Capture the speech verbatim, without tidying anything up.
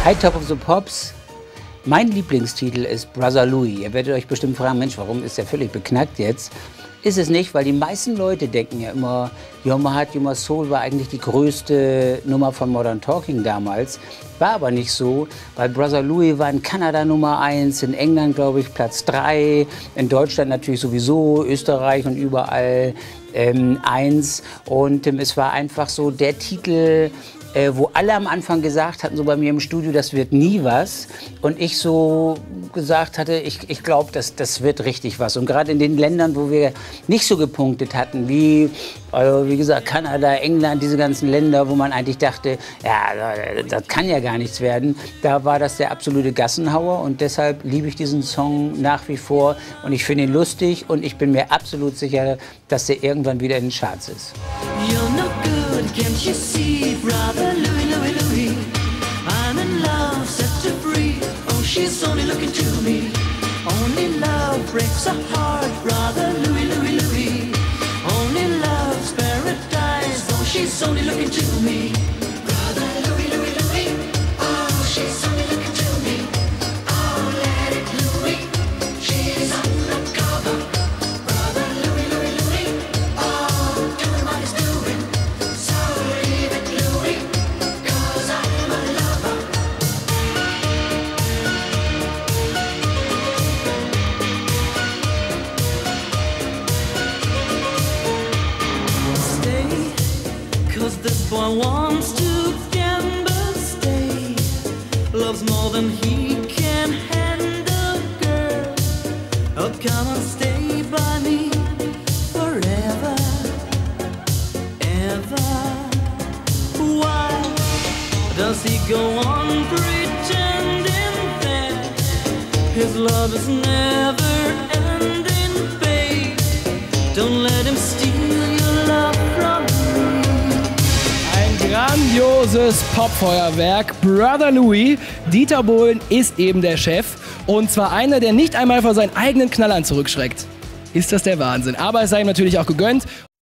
Hi Top of the Pops. Mein Lieblingstitel ist Brother Louie. Ihr werdet euch bestimmt fragen, Mensch, warum ist der völlig beknackt jetzt? Ist es nicht, weil die meisten Leute denken ja immer, Your My Heart, Your My Soul war eigentlich die größte Nummer von Modern Talking damals. War aber nicht so, weil Brother Louie war in Kanada Nummer eins, in England glaube ich Platz drei, in Deutschland natürlich sowieso, Österreich und überall ähm, eins. Und ähm, es war einfach so der Titel, Äh, wo alle am Anfang gesagt hatten, so bei mir im Studio, das wird nie was. Und ich so gesagt hatte, ich, ich glaube, das, das wird richtig was. Und gerade in den Ländern, wo wir nicht so gepunktet hatten, wie, also wie gesagt, Kanada, England, diese ganzen Länder, wo man eigentlich dachte, ja, das kann ja gar nichts werden, da war das der absolute Gassenhauer. Und deshalb liebe ich diesen Song nach wie vor. Und ich finde ihn lustig und ich bin mir absolut sicher, dass der irgendwann wieder in den Charts ist. You're no good, can't you see, brother Louie, Louie, Louie? I'm in love, set to free. Oh, she's only looking to me. Only love breaks a heart, brother Louie, Louie, Louie. Only love's paradise. Oh, she's only looking to me. Brother Louie, Louie, Louie. Oh, she's only looking to me. Oh, let it Louie. She's undercover. Brother Louie, Louie, Louie. Oh, doing what he's doing. So leave it, Louie, 'cause I'm a lover. Stay, 'cause this boy wants to gamble. Stay, loves more than he can handle, girl. Oh, come and stay by me forever, ever. Why does he go on pretending that his love is never ending, babe? Don't let him steal your love from me. Ein grandioses Popfeuerwerk. Brother Louie. Dieter Bohlen ist eben der Chef. Und zwar einer, der nicht einmal vor seinen eigenen Knallern zurückschreckt. Ist das der Wahnsinn. Aber es sei ihm natürlich auch gegönnt.